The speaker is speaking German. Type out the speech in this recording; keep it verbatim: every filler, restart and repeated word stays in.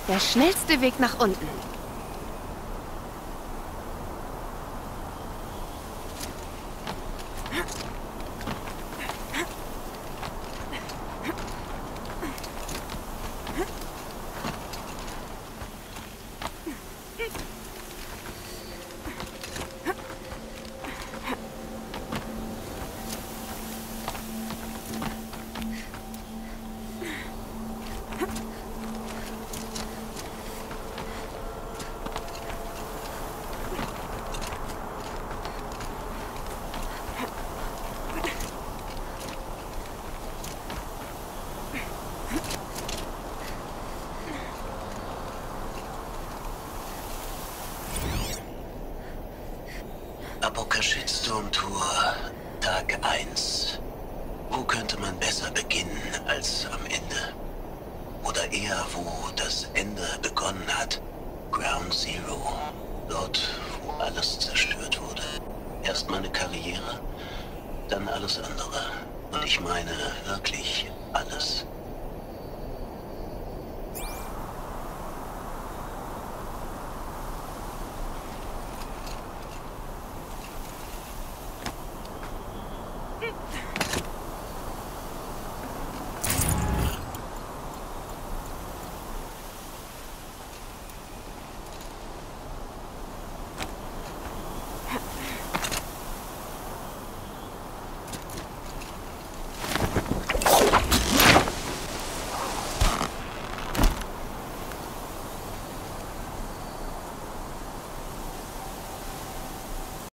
Der schnellste Weg nach unten. Apoka Shitstorm Tour, Tag eins. Wo könnte man besser beginnen als am Ende? Oder eher, wo das Ende begonnen hat. Ground Zero. Dort, wo alles zerstört wurde. Erst meine Karriere, dann alles andere. Und ich meine wirklich alles.